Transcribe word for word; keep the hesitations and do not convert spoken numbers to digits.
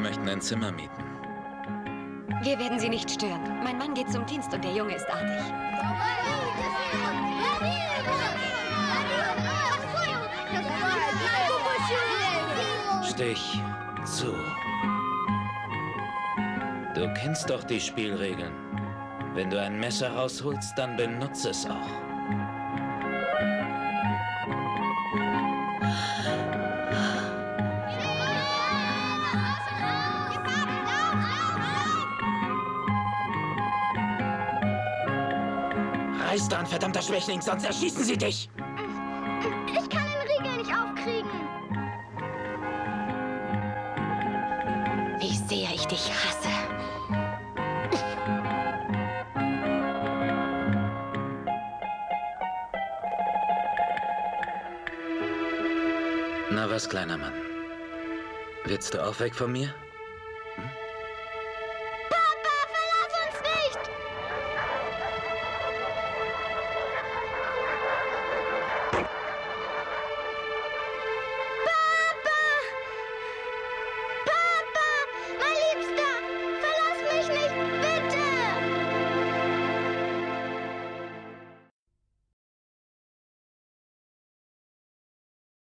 möchten ein Zimmer mieten. Wir werden Sie nicht stören. Mein Mann geht zum Dienst und der Junge ist artig. Stich zu. Du kennst doch die Spielregeln. Wenn du ein Messer rausholst, dann benutze es auch. Reiß dran, verdammter Schwächling, sonst erschießen sie dich! Ich kann den Riegel nicht aufkriegen. Wie sehr ich dich hasse. Na was, kleiner Mann? Willst du auch weg von mir?